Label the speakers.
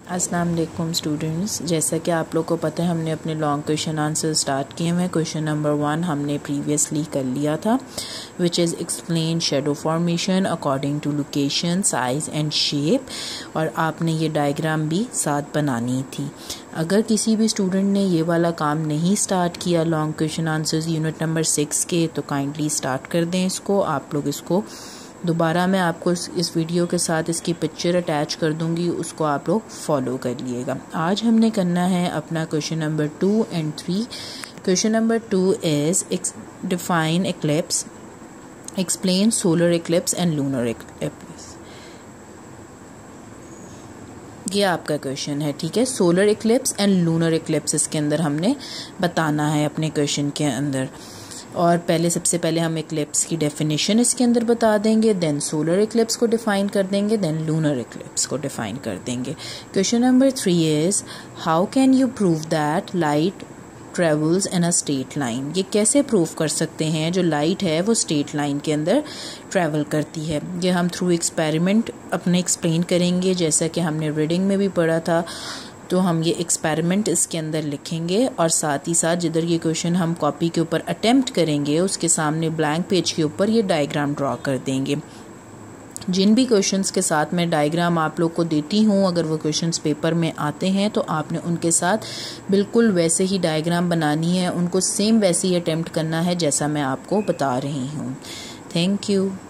Speaker 1: अस्सलाम वालेकुम स्टूडेंट्स, जैसा कि आप लोग को पता है हमने अपने लॉन्ग क्वेश्चन आंसर स्टार्ट किए हुए हैं। क्वेश्चन नंबर 1 हमने प्रीवियसली कर लिया था, which is explain shadow formation according to location, size and shape, और आपने ये डायग्राम भी साथ बनानी थी। अगर किसी भी स्टूडेंट ने ये वाला काम नहीं स्टार्ट किया long question answers unit number 6 के, तो काइंडली स्टार्ट कर दें इसको। आप लोग इसको दोबारा मैं आपको इस वीडियो के साथ इसकी पिक्चर अटैच कर दूंगी, उसको आप लोग फॉलो कर लिएगा। आज हमने करना है अपना question number 2 and 3। Question number 2 is define eclipse, explain solar eclipse and lunar eclipse. ये आपका क्वेश्चन है, ठीक है। Solar eclipse and lunar eclipse इसके अंदर हमने बताना है अपने क्वेश्चन के अंदर। और सबसे पहले हम एक्लिप्स की डेफिनेशन इसके अंदर बता देंगे, देन सोलर एक्लिप्स को डिफाइन कर देंगे, देन लूनर एक्लिप्स को डिफाइन कर देंगे। Question number 3 is how can you prove that light travels in a straight line. ये कैसे प्रूव कर सकते हैं जो लाइट है वो स्ट्रेट लाइन के अंदर ट्रैवल करती है। ये हम थ्रू एक्सपेरिमेंट अपने एक्सप्लेन करेंगे, जैसा कि हमने रीडिंग में भी पढ़ा था। तो हम ये एक्सपेरिमेंट इसके अंदर लिखेंगे और साथ ही साथ जिधर ये क्वेश्चन हम कॉपी के ऊपर अटेम्प्ट करेंगे उसके सामने ब्लैंक पेज के ऊपर ये डायग्राम ड्रॉ कर देंगे। जिन भी क्वेश्चंस के साथ मैं डायग्राम आप लोग को देती हूँ, अगर वो क्वेश्चंस पेपर में आते हैं तो आपने उनके साथ बिल्कुल वैसे ही डायग्राम बनानी है, उनको सेम वैसे ही अटेम्प्ट करना है जैसा मैं आपको बता रही हूँ। Thank you.